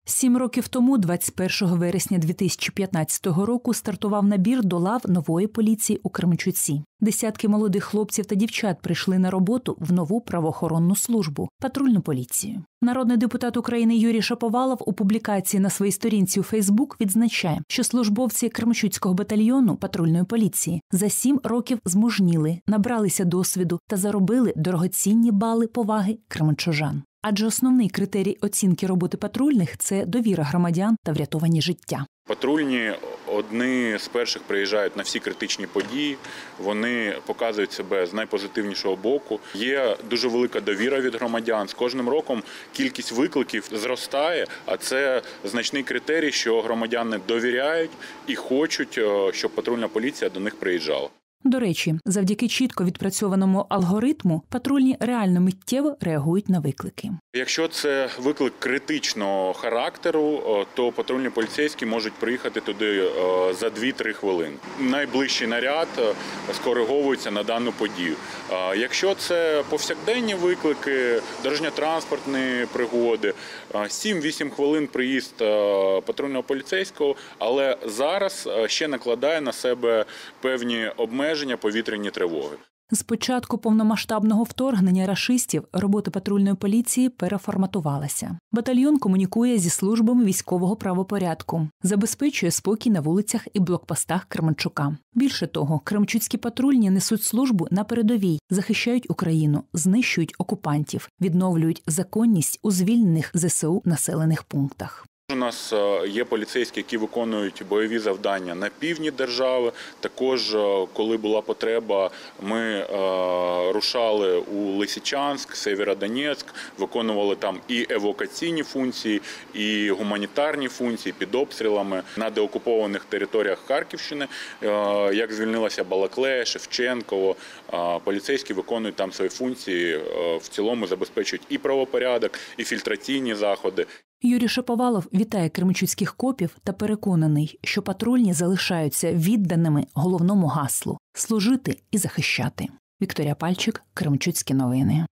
7 років тому, 21 вересня 2015 року, стартував набір до лав нової поліції у Кременчуці. Десятки молодих хлопців та дівчат прийшли на роботу в нову правоохоронну службу – патрульну поліцію. Народний депутат України Юрій Шаповалов у публікації на своїй сторінці у Фейсбук відзначає, що службовці Кременчуцького батальйону патрульної поліції за 7 років змужніли, набралися досвіду та заробили дорогоцінні бали поваги кременчужан. Адже основний критерій оцінки роботи патрульних – це довіра громадян та врятовані життя. Патрульні одні з перших приїжджають на всі критичні події, вони показують себе з найпозитивнішого боку. Є дуже велика довіра від громадян. З кожним роком кількість викликів зростає, а це значний критерій, що громадяни довіряють і хочуть, щоб патрульна поліція до них приїжджала. До речі, завдяки чітко відпрацьованому алгоритму патрульні реально миттєво реагують на виклики. Якщо це виклик критичного характеру, то патрульні поліцейські можуть приїхати туди за 2-3 хвилини. Найближчий наряд скориговується на дану подію. Якщо це повсякденні виклики, дорожньо-транспортні пригоди, 7-8 хвилин приїзд патрульного поліцейського, але зараз ще накладає на себе певні обмеження повітряні тривоги. З початку повномасштабного вторгнення рашистів робота патрульної поліції переформатувалася. Батальйон комунікує зі службами військового правопорядку, забезпечує спокій на вулицях і блокпостах Кременчука. Більше того, кременчуцькі патрульні несуть службу на передовій, захищають Україну, знищують окупантів, відновлюють законність у звільнених ЗСУ населених пунктах. У нас є поліцейські, які виконують бойові завдання на півдні держави. Також, коли була потреба, ми рушали у Лисичанськ, Сєвєродонецьк, виконували там і евакуаційні функції, і гуманітарні функції під обстрілами на деокупованих територіях Харківщини. Як звільнилася Балаклея, Шевченково, поліцейські виконують там свої функції, в цілому забезпечують і правопорядок, і фільтраційні заходи. Юрій Шаповалов вітає кременчуцьких копів та переконаний, що патрульні залишаються відданими головному гаслу – служити і захищати. Вікторія Пальчик, Кременчуцькі новини.